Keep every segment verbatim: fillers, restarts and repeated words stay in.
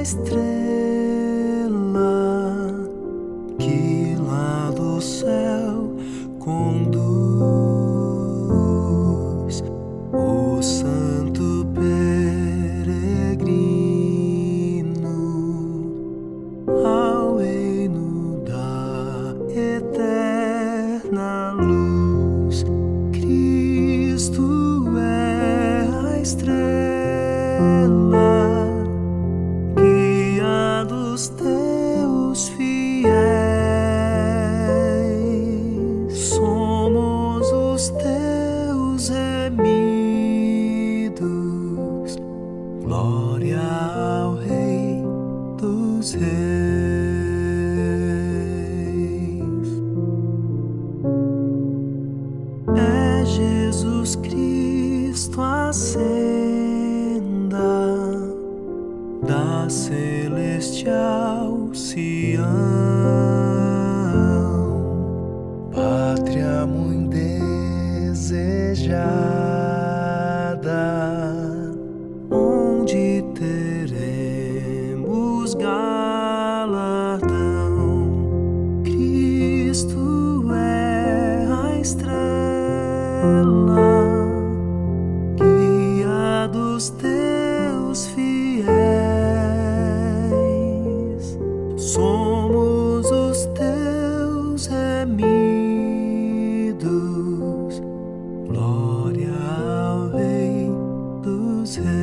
estrela que lá do céu conduz o santo peregrino ao reino da eterna luz. Cristo é a estrela guia dos teus fiéis. Somos os teus remidos. Glória ao Rei dos Reis. É Jesus Cristo a senda da celestial Sião, pátria muito desejada, onde teremos galardão. Cristo é a estrela guia dos teus fiéis. Somos os teus remidos. Glória ao Rei dos Reis.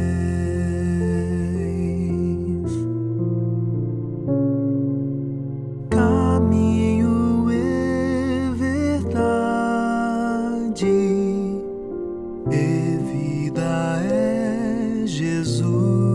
Caminho e verdade e vida é Jesus.